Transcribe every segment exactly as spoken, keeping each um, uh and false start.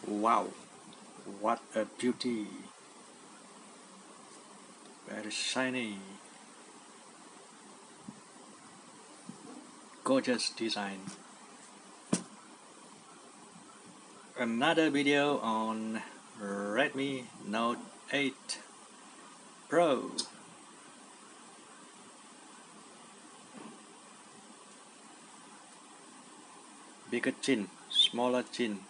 Wow, what a beauty! Very shiny, gorgeous design. Another video on Redmi Note eight Pro. Bigger chin, smaller chin.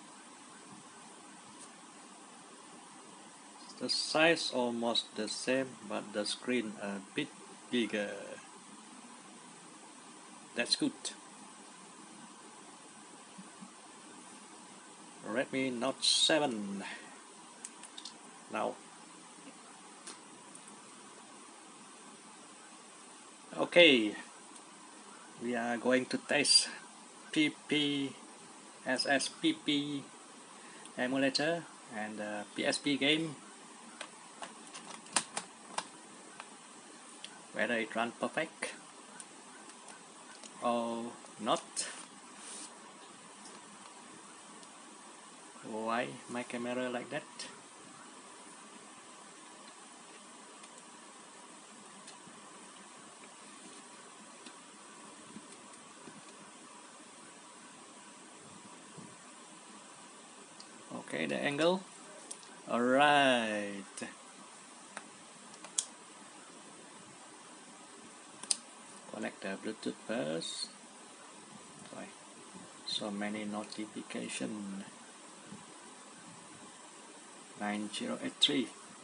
The size almost the same, but the screen a bit bigger. That's good. Redmi Note seven. Now. Okay, we are going to test P P S S P P emulator and the P S P game, whether it runs perfect or not. Why my camera like that? Okay, the angle. Alright. Connect the Bluetooth first. Why? So many notifications. nine zero eight three.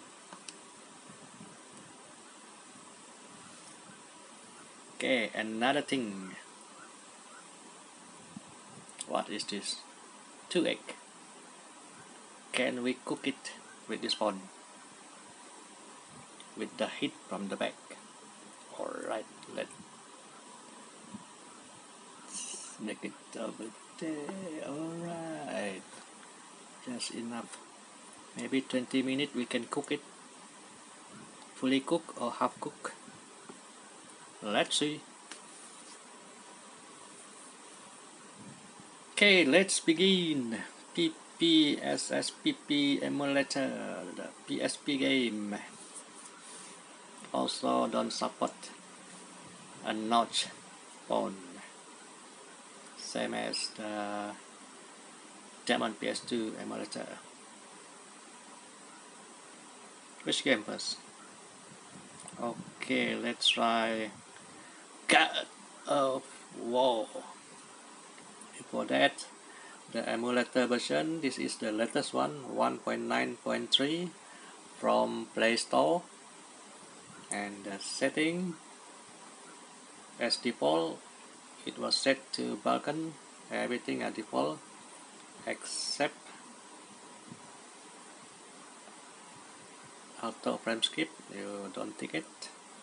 Okay, another thing. What is this? Two egg. Can we cook it with this phone? With the heat from the back. Alright, let's make it double day. Alright, just enough. Maybe twenty minutes we can cook it. Fully cook or half cook. Let's see. Okay, let's begin. P P S S P P emulator, the P S P game. Also don't support a notch phone, same as the Demon P S two emulator. Which game first? Okay, let's try God of War. Before that, the emulator version, this is the latest one, one point nine point three from Play Store. And the setting, as default, it was set to Balkan, everything at default except auto frame skip, you don't tick it.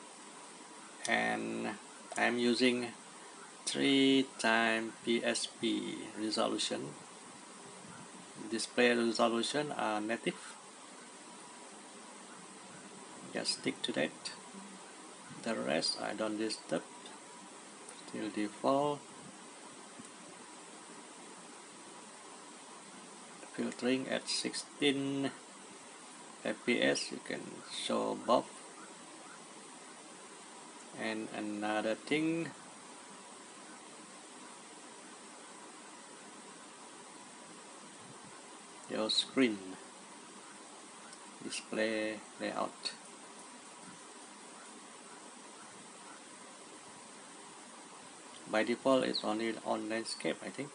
And I'm using three times P S P resolution. Display resolution are native. Just stick to that. The rest I don't disturb. Still default. Filtering at sixteen F P S, you can show both. And another thing, your screen display layout. By default it's only on landscape, I think,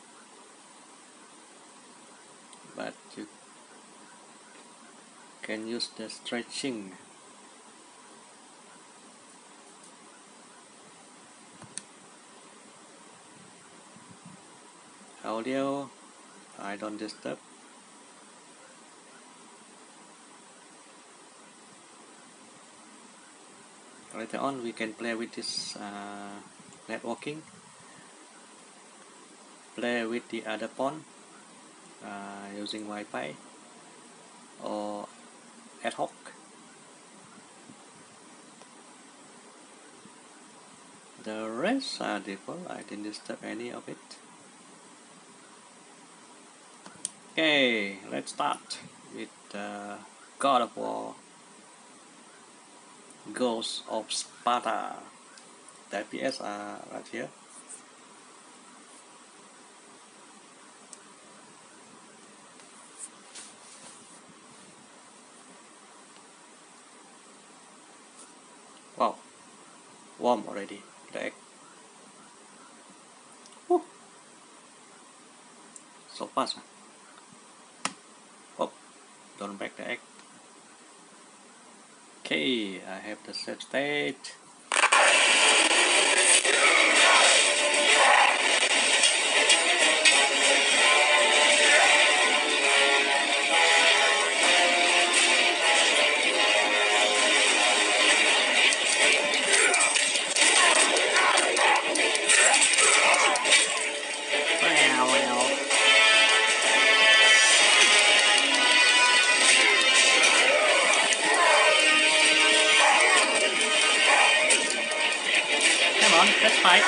but you can use the stretching. Audio I don't disturb. Later on we can play with this uh, networking, play with the other phone uh, using Wi-Fi or ad hoc. The rest are default, I didn't disturb any of it. Okay, let's start with uh, God of War, Ghost of Sparta. The F P S are right here. Wow, warm already, the egg. Woo. So fast. Huh? Oh, don't break the egg. Okay, I have the save state. Wow, wow. Come on, let's fight.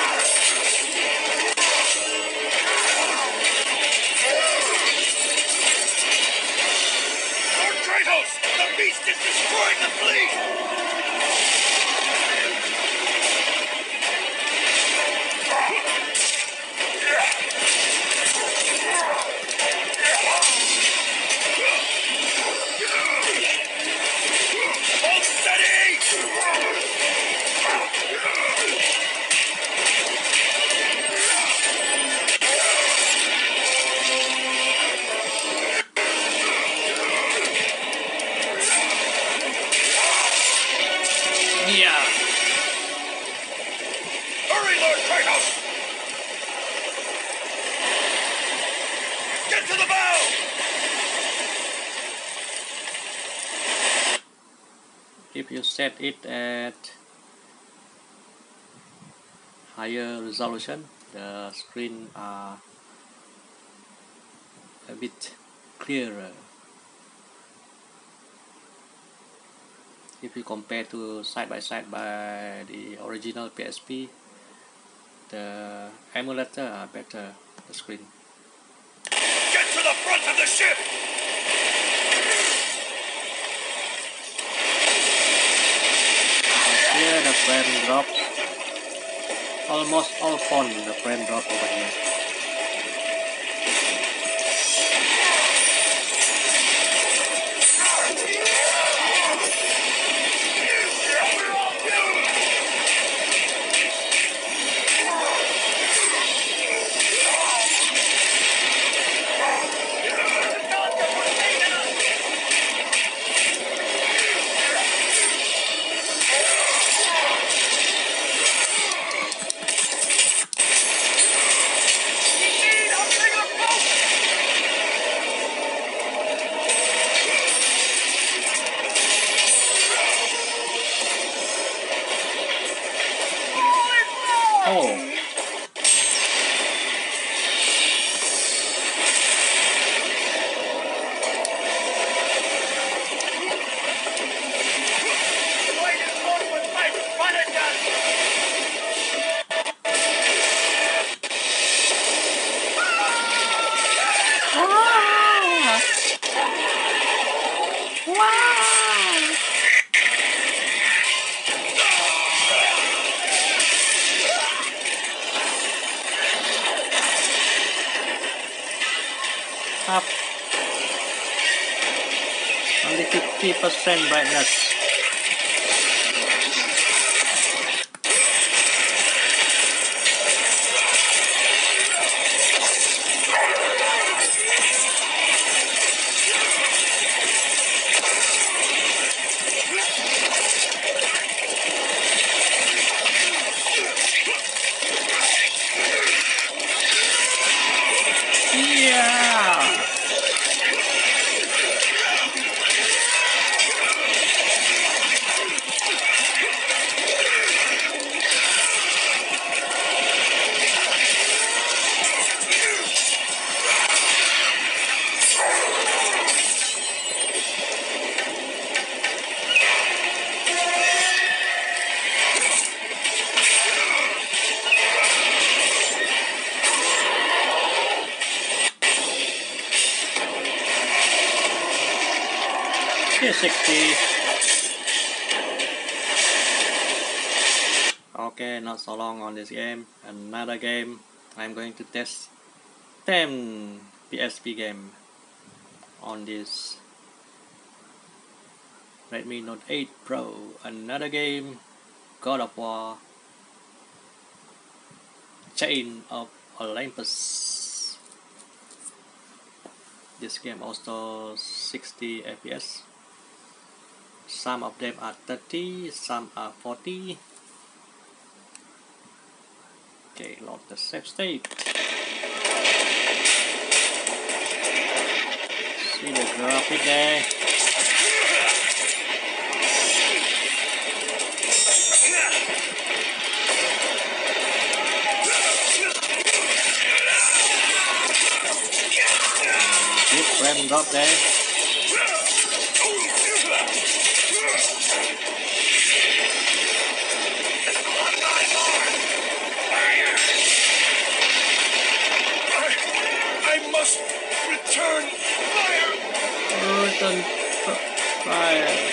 Lord Kratos! The beast is destroying the fleet! Hold steady! Yeah. Hurry, Lord Kratos! Get to the bow! If you set it at higher resolution, the screen are a bit clearer. If you compare to side by side by the original P S P, the emulator are better, the screen. Get to the front of the ship! And here the frame drop, almost all phone the frame drop over here. Oh, up only fifty percent brightness. Yeah. Here's sixty. Okay, not so long on this game. Another game. I'm going to test ten P S P game on this Redmi Note eight Pro. Another game, God of War, Chain of Olympus. This game also sixty F P S. Some of them are thirty, some are forty. Okay, load the save state. See the graphic there. Good frame drop there. I must return fire. Return fire.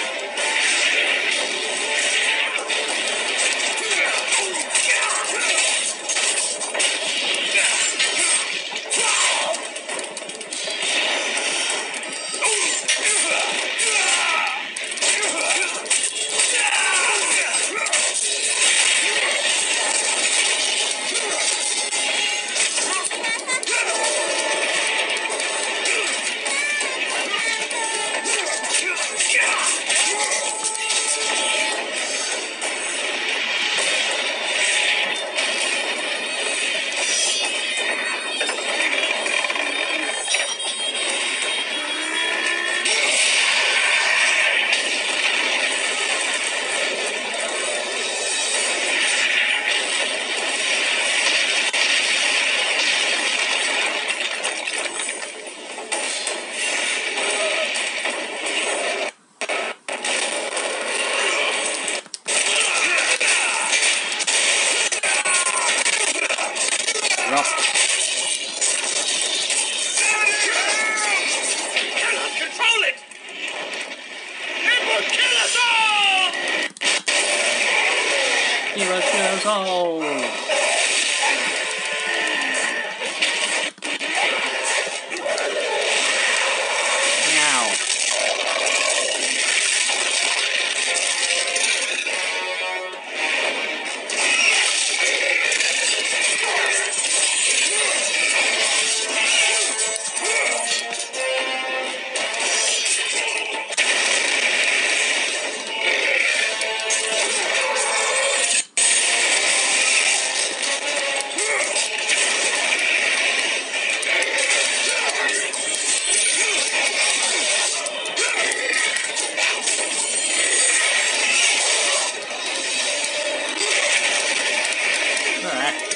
Drop. Cannot control it. It will kill us all. He will kill us all. Now. Alright.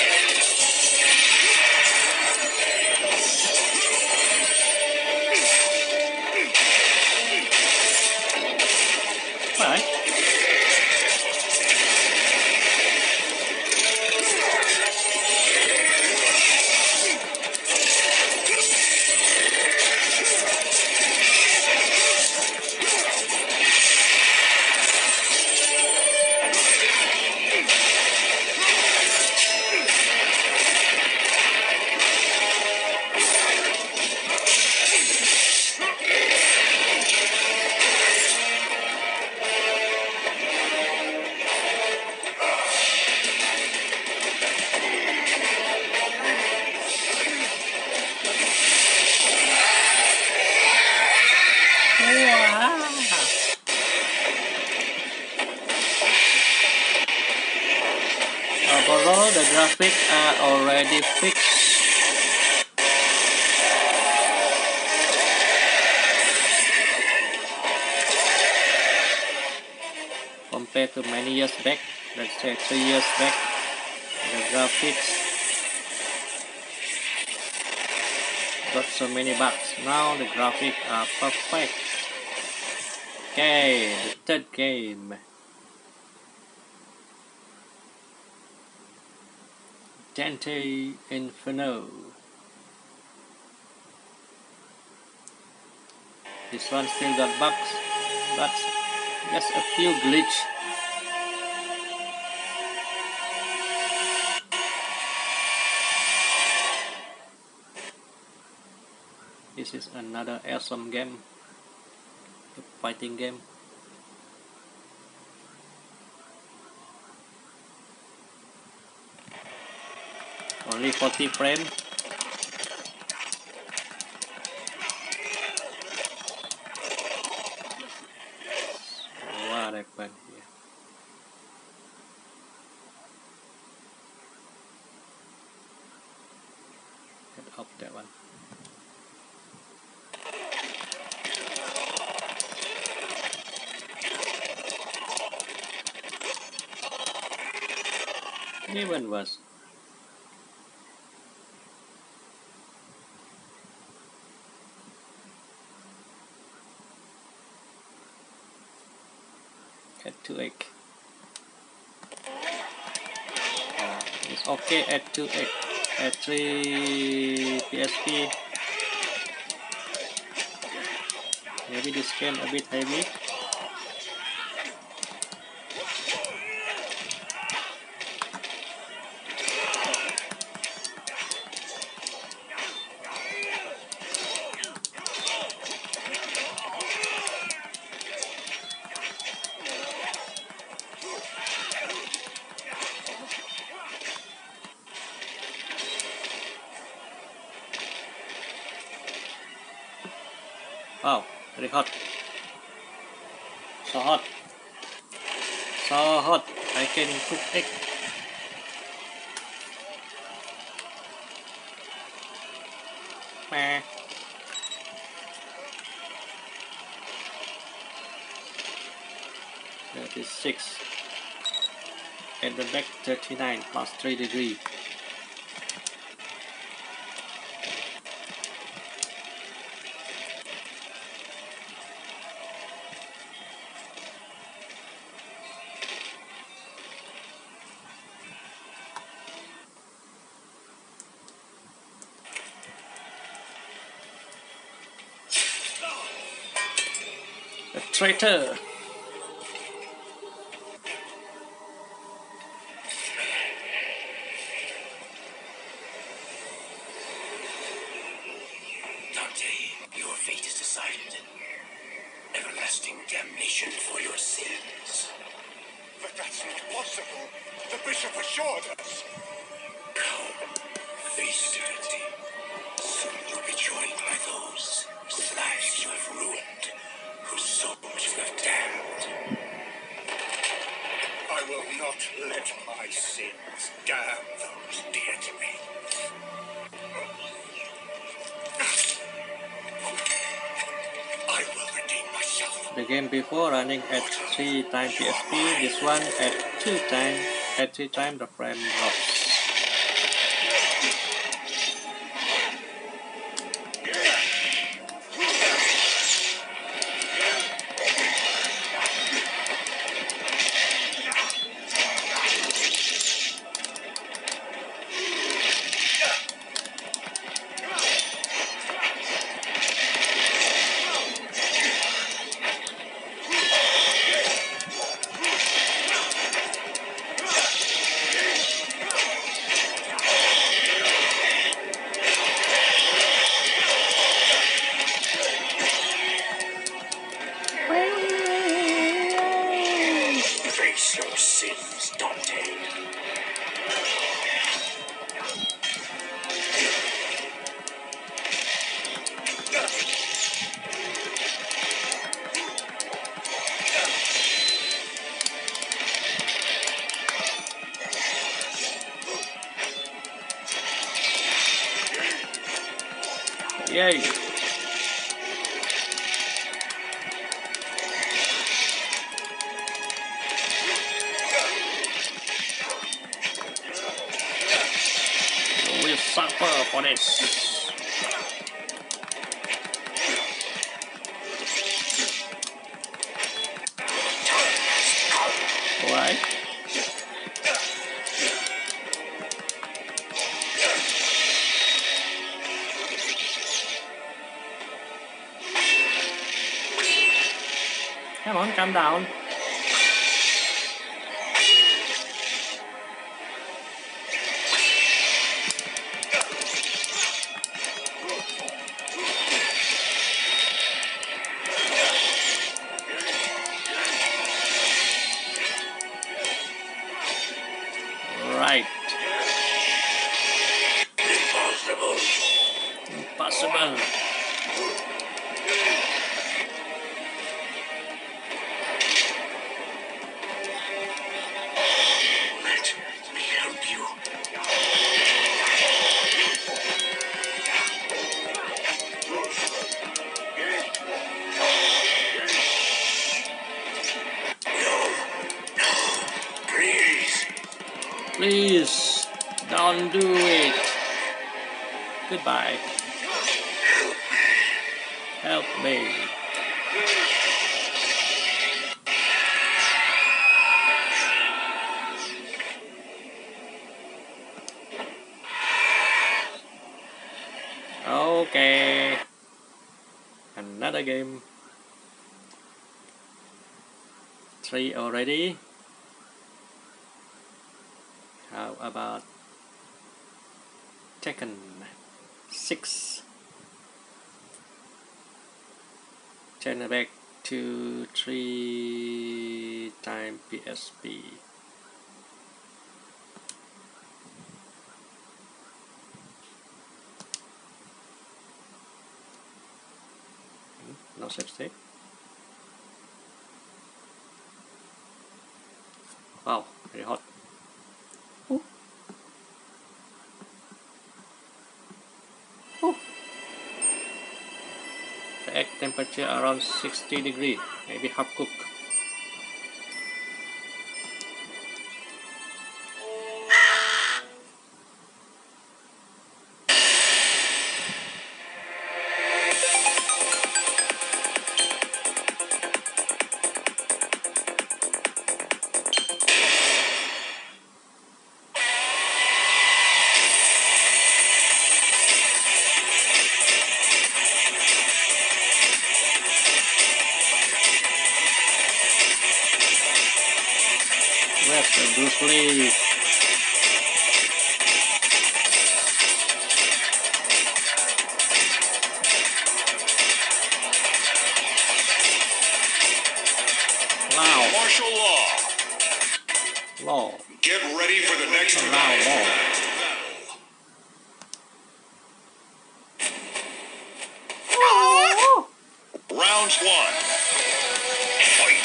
Alright. Overall, the graphics are already fixed. Compared to many years back, let's say three years back, the graphics got so many bugs. Now the graphics are perfect. Okay, the third game. Dante Inferno. This one still got bugs, but just a few glitch. This is another awesome game, a fighting game. Only forty frames. What happened here? Get off that one. Even worse. At two X. Uh, it's okay at two X. At three P S P. Maybe this game a bit heavy. Wow, very hot. So hot. So hot. I can cook egg. Meh. thirty-six. At the back thirty-nine plus three degrees. A traitor. Dante, your fate is decided. Everlasting damnation for your sins. But that's not possible. The bishop assured us. Come, face eternity. Soon you'll be joined by those whose lives you have ruined, whose souls you have damned. I will not let my sins damn those dear to me. I will redeem myself. The game before running at three times P S P, this one at two times, at three times the frame drops. Face your sins, Dante. Yay! You will suffer for this. Why? Come on, calm down. Right. Impossible. Impossible. Let me help you. No, no, please. Please, don't do it. Goodbye. Help me. Okay. Another game. Three already. How about Tekken six? Turn back to three time P S P. No save state. Wow, very hot. Ooh. Ooh. The egg temperature around sixty degree, maybe half cooked. Where's the Bruce Lee? Wow. Martial law. Law. Get ready for the next Law. battle. Law. Round one. Fight.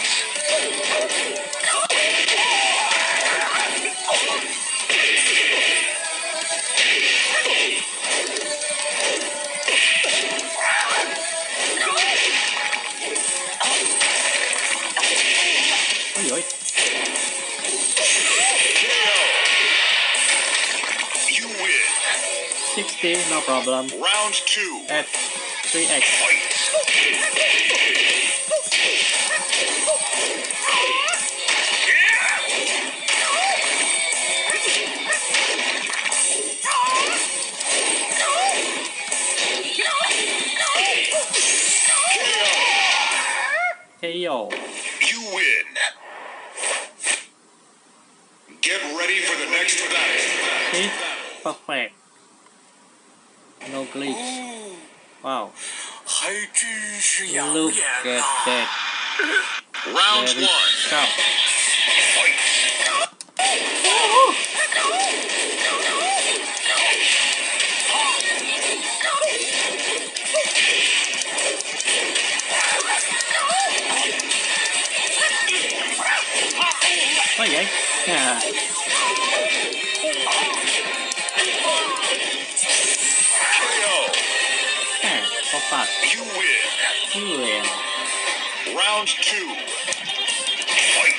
Ôi giời. You win. sixty, no problem. Round two. At three X. Fight. K O. You win. Get ready for the next battle. See? Perfect. No glitch. Wow. Look at that. Round Very one. sharp. Fight. Có vậy? À. K O. À, có phạt. You win. Người. Round two. Fight.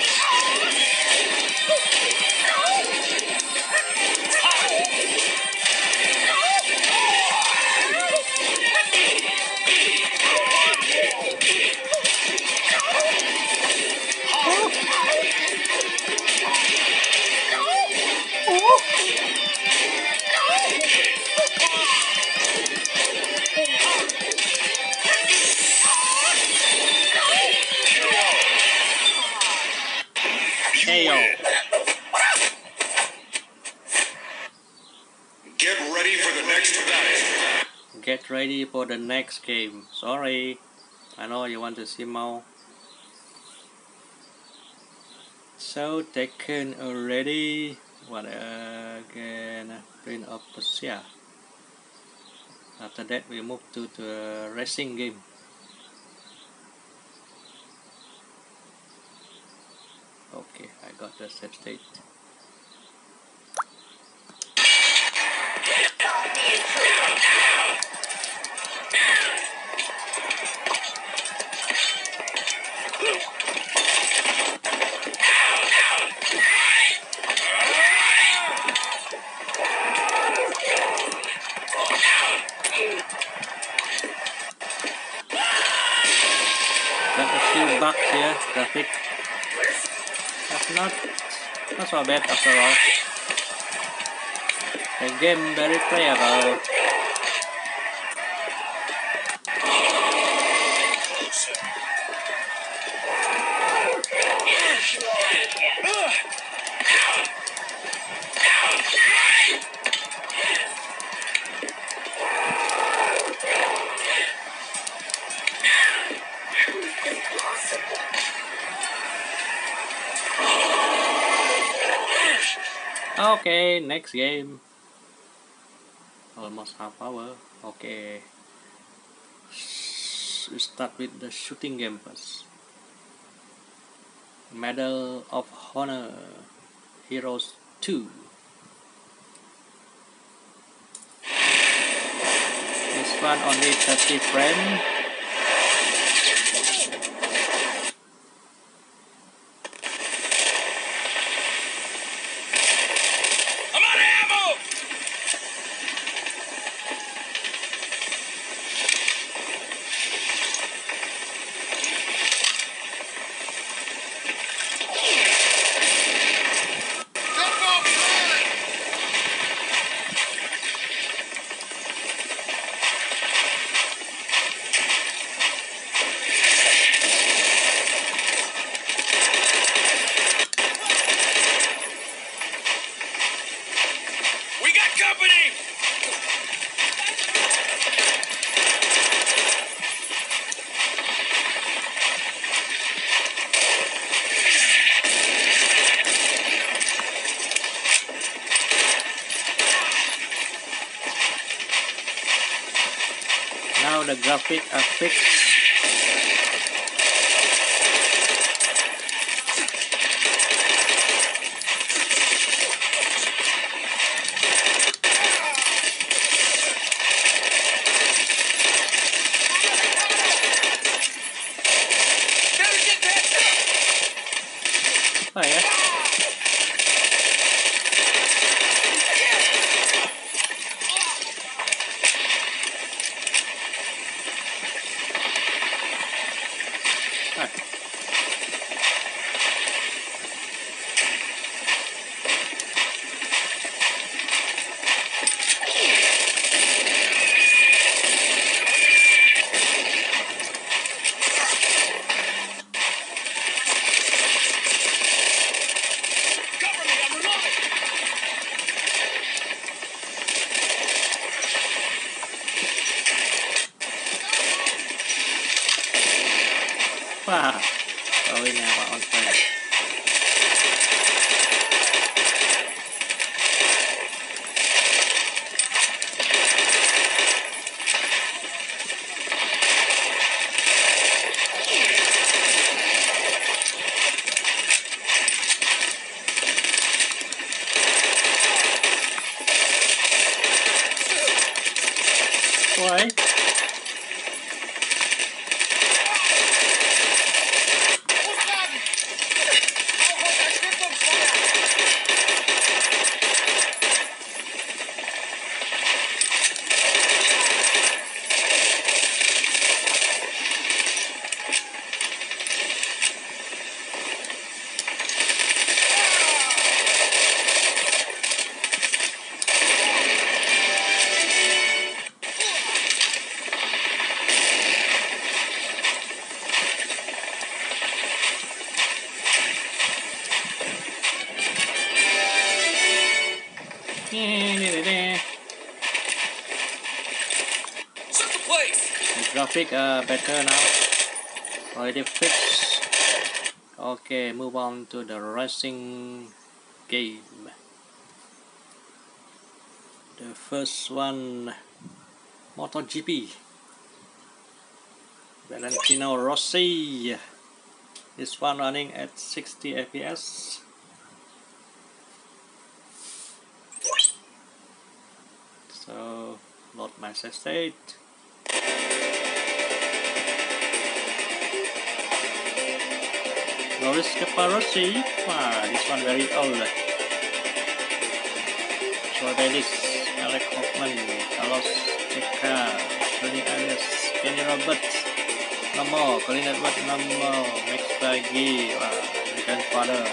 get ready for the next game. Sorry, I know you want to see more. So taken already. What again? Prince of Persia. After that we move to the racing game. Okay, I got the save state. Got a few bugs here, graphic. But not, not so bad after all. The game very playable. Okay, next game. Almost half hour. Okay. We start with the shooting game first. Medal of Honor Heroes two. This one only thirty frames. Now the graphics are fixed. Oh ya. Ah. Wow, going now on fire. Why? graphic uh, better now. Already fixed. Okay, move on to the racing game. The first one, MotoGP. Valentino Rossi. This one running at sixty F P S. So, load my save state. Loris Caparossi. Wow, this one very old. Troy Bayliss, Alec Hoffman, Carlos Checa, Tony Arias, Kenny Roberts, no more, Colin Edwards, no more, Max Baggy, wow, the grandfather.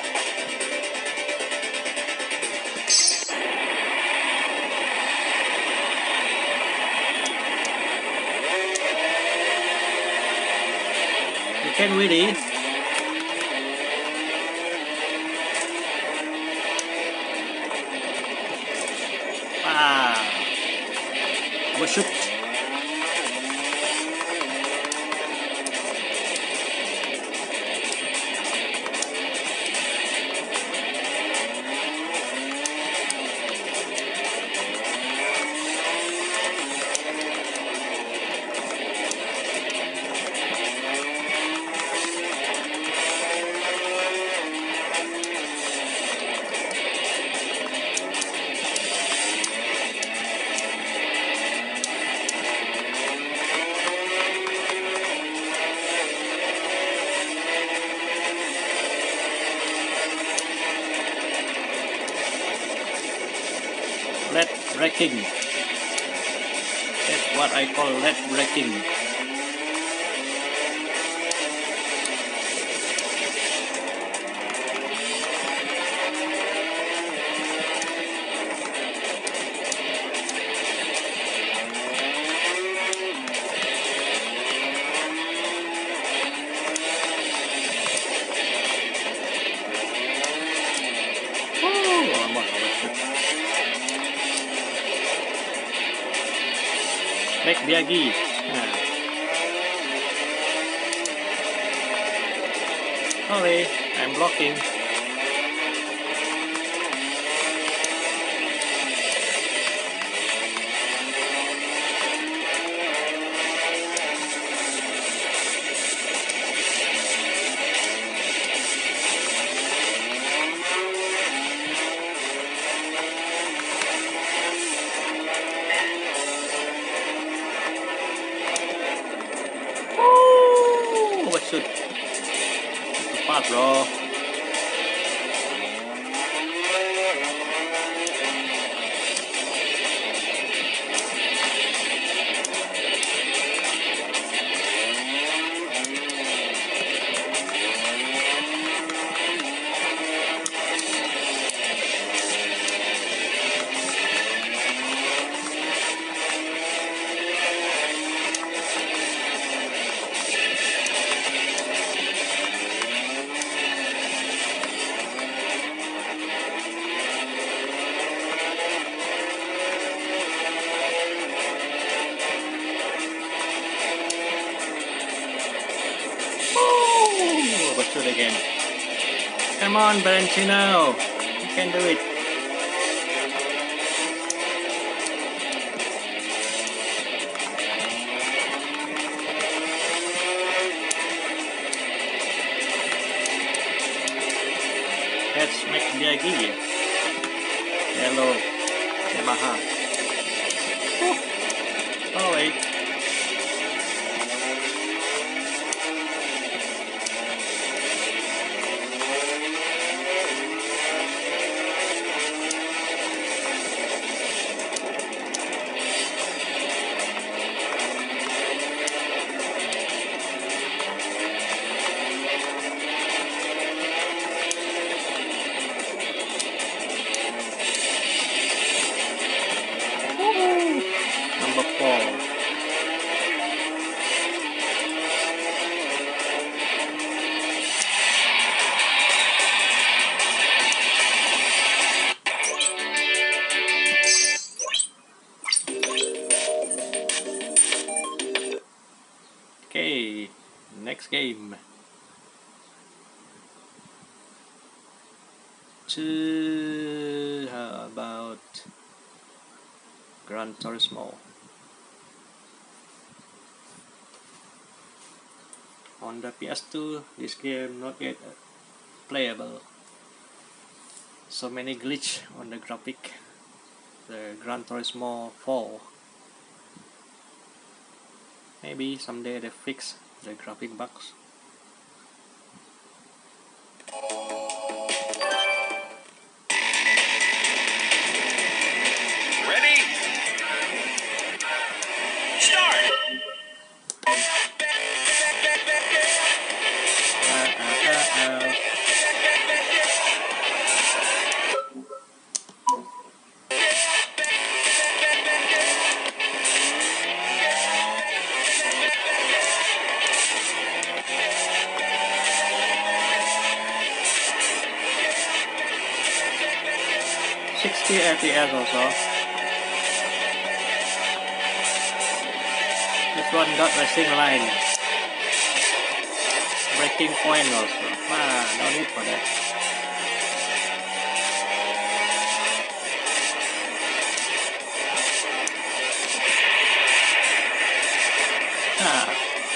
You can really. Wow. Overshoot. Lead braking. That's what I call lead braking. Oh, almost overshoot. Make Biaggi. Ah. Sorry, I'm blocking. Oh, overshoot. Too fast, bro. Oh, overshoot again. Come on, Valentino. You can do it. Let's make Biaggi. Yellow Yamaha. Oh, sorry. Number four. Next game. To, how about Gran Turismo? On the P S two, this game not yet playable. So many glitch on the graphic. The Gran Turismo four. Maybe someday they fix the graphic bugs. Ready? Start! Uh, uh, uh, uh. sixty F P S also. This one got racing line. Breaking point also. Ah, no need for that. Ah.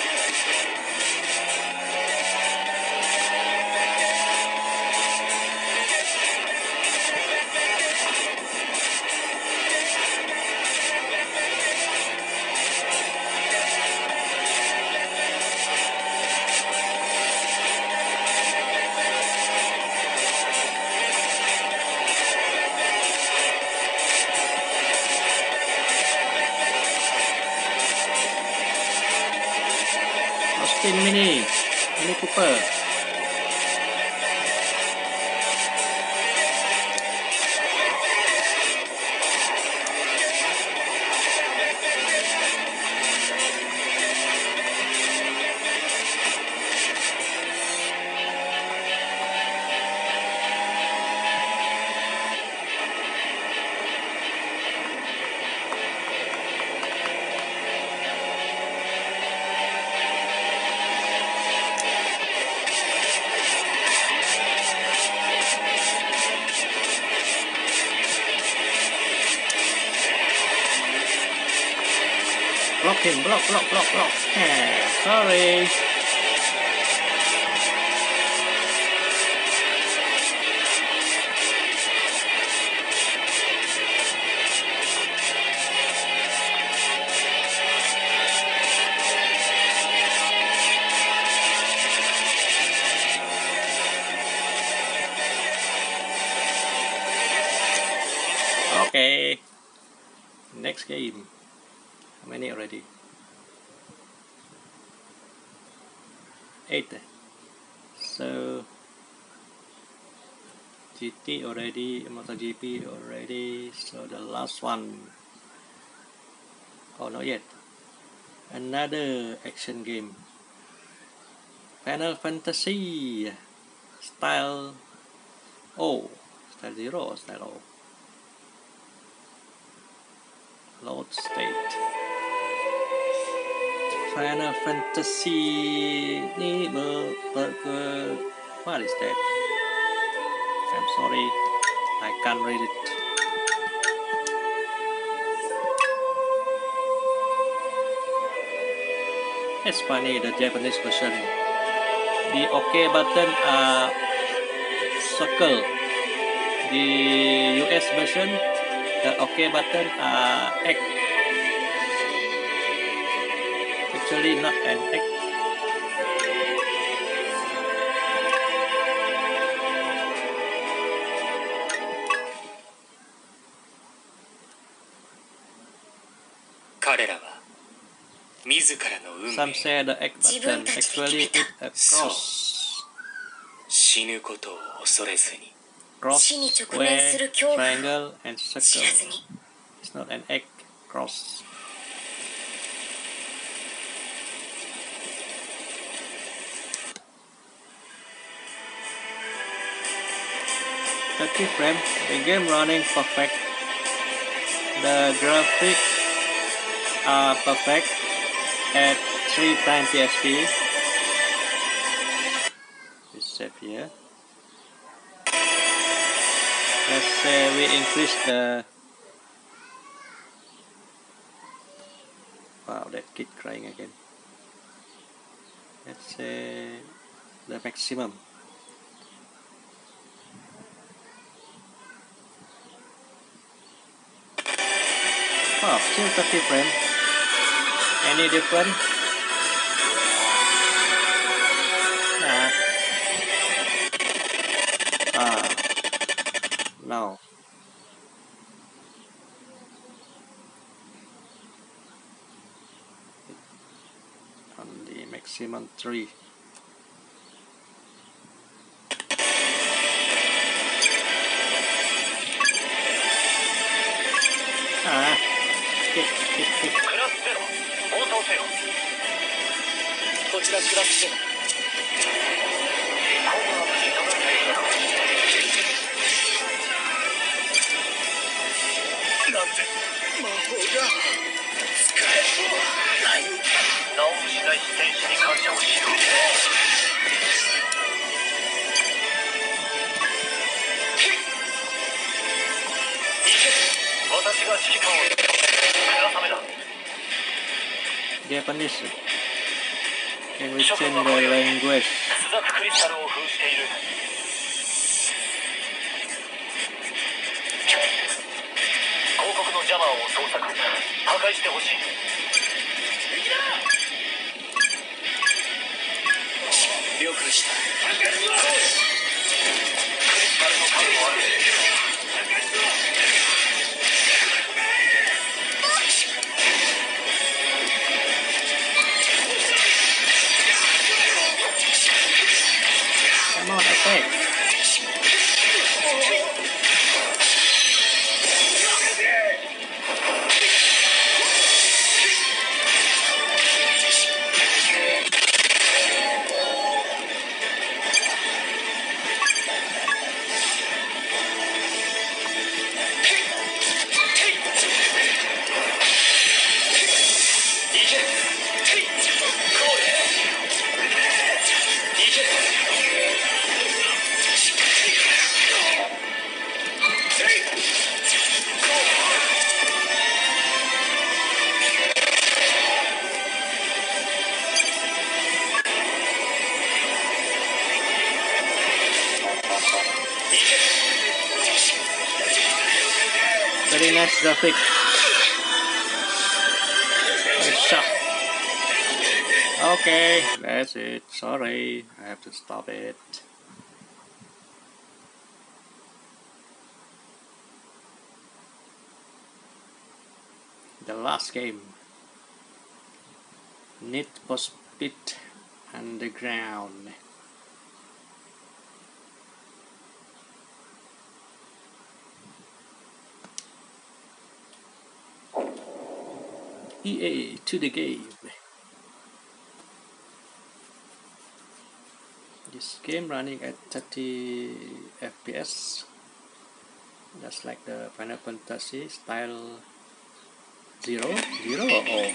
Austin Mini, Mini Cooper. Block him, block, block, block, block. Eh, sorry. Okay. Next game. How many already? Eight. So G T already, MotoGP already. So the last one. Oh, not yet. Another action game. Final Fantasy Style. Oh, Style Zero or Style O? Load state. Final Fantasy ni ber, ber, ber, what is that? I'm sorry, I can't read it. It's funny, the Japanese version. The OK button are circle. The U S version, the OK button are X. Actually not an X. Some say the X button actually is a cross. Cross, square, triangle, and circle. It's not an X cross. thirty frames, the game running perfect. The graphics are perfect at three times P S P. here. Let's say we increase the... Wow, that kid crying again. Let's say the maximum. Wow, still thirty frames. Any different? Nah. Ah, no. On the maximum three. Ah, kick, kick, kick. クラスゼロ応答せよ。こちらクラスゼロ。なんで魔法が使えない。名を失い天使に感謝をしよう。私が指揮官を村雨だ。 Japanese. Can we change the language? スザククリスタルを封している。広告のジャマーを捜索破壊してほしい。了解した。クリスタルの数もある。 Come on, attack. Very nice graphic. Nice shot. Okay, that's it. Sorry, I have to stop it. The last game. Need for Speed Underground. E A to the game. This game running at thirty F P S, just like the Final Fantasy style. Zero, zero, or oh.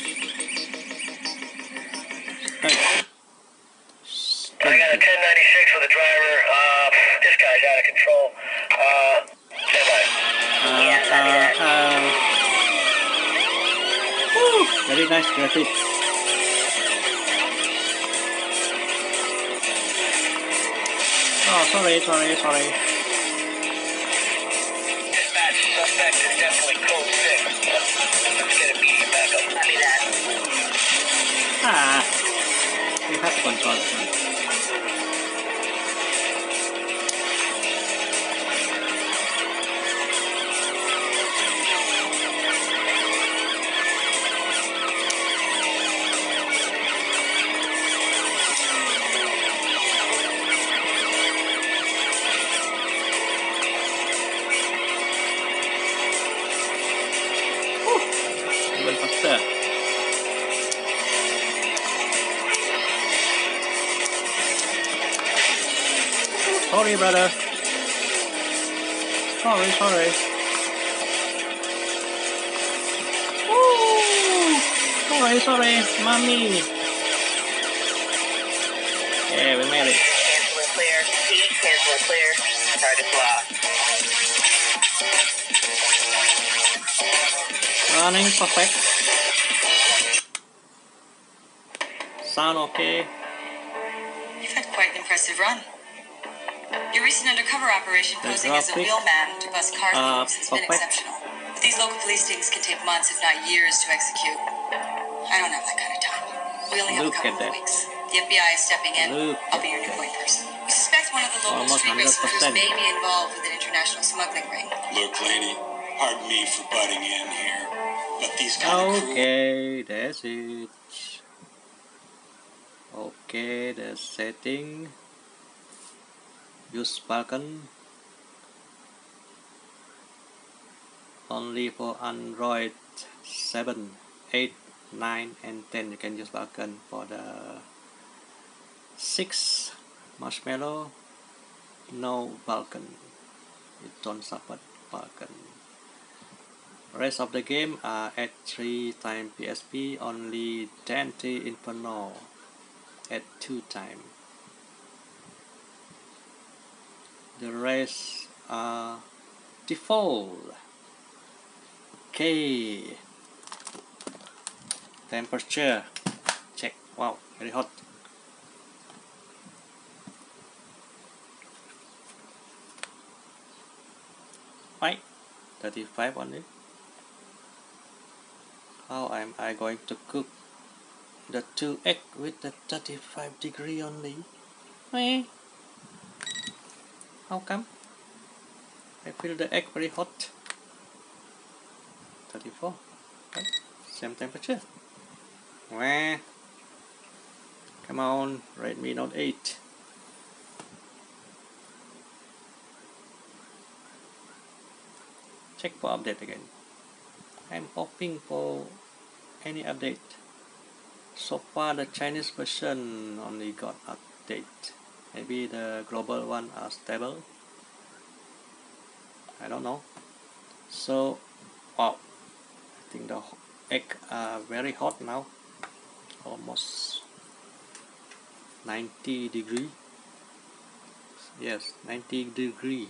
I got a ten ninety-six with a driver. Uh, this guy's out of control. Uh, stand by. Uh, uh, uh. Woo, very nice graphics. Oh, sorry, sorry, sorry. Dispatch, suspect is definitely code six. Let's get immediate backup. Copy that. Ah, you have to control this one. Even faster. Sorry, brother. Sorry, sorry. Ooh, sorry, sorry, mommy. Yeah, we made it. Clear. Clear, clear, clear. Target block. Running perfect. Sound okay. You've had quite an impressive run. Your recent undercover operation The posing as a graphic, wheelman to bust car uh, thieves has been perfect. exceptional. But these local police stings can take months, if not years, to execute. I don't have that kind of time. We only have Look a couple at that. of weeks. The F B I is stepping in. Look I'll be at your new that. point person. We suspect one of the local Almost street racing crews one hundred percent. may be involved with an international smuggling ring. Look, lady, pardon me for butting in here, but these kind of crew... Okay, that's it. Okay, the setting. Use Balkan. Only for Android seven, eight, nine and ten you can use Balkan. For the six Marshmallow, no Balkan. It don't support Balkan. Rest of the game are at three times P S P, only Dante Inferno at two times. The rest are default. Okay. Temperature check. Wow, very hot. Right, thirty-five only. How am I going to cook the two egg with the thirty-five degree only? Eh? How come? I feel the egg very hot. thirty-four. Right? Same temperature. Wah. Come on, Redmi Note eight. Check for update again. I'm hoping for any update. So far the Chinese version only got update. Maybe the global one are stable. I don't know. So, wow. I think the egg are very hot now. Almost ninety degree. Yes, ninety degree.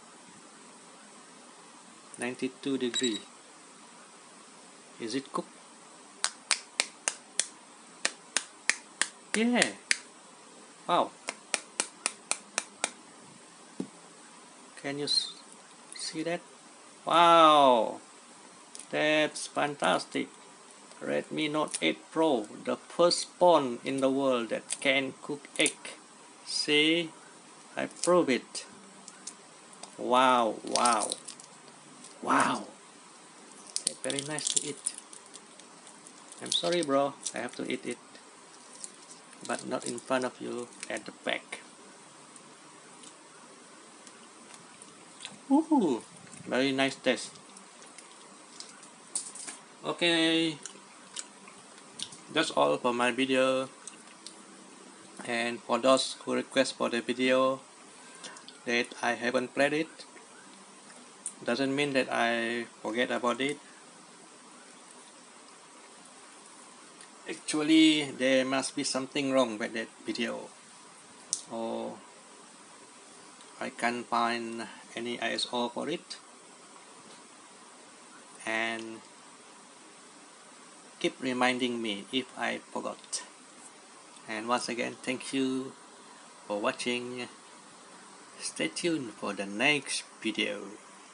ninety-two degree. Is it cooked? Yeah. Wow. Can you see that? Wow. That's fantastic. Redmi Note eight Pro, the first phone in the world that can cook egg. See? I prove it. Wow, wow. Wow. It's very nice to eat. I'm sorry bro, I have to eat it. But not in front of you at the back. Woohoo! Very nice taste. Okay. That's all for my video. And for those who request for the video that I haven't played it, doesn't mean that I forget about it. Actually, there must be something wrong with that video, or I can't find any I S O for it, and keep reminding me if I forgot. And once again, thank you for watching. Stay tuned for the next video.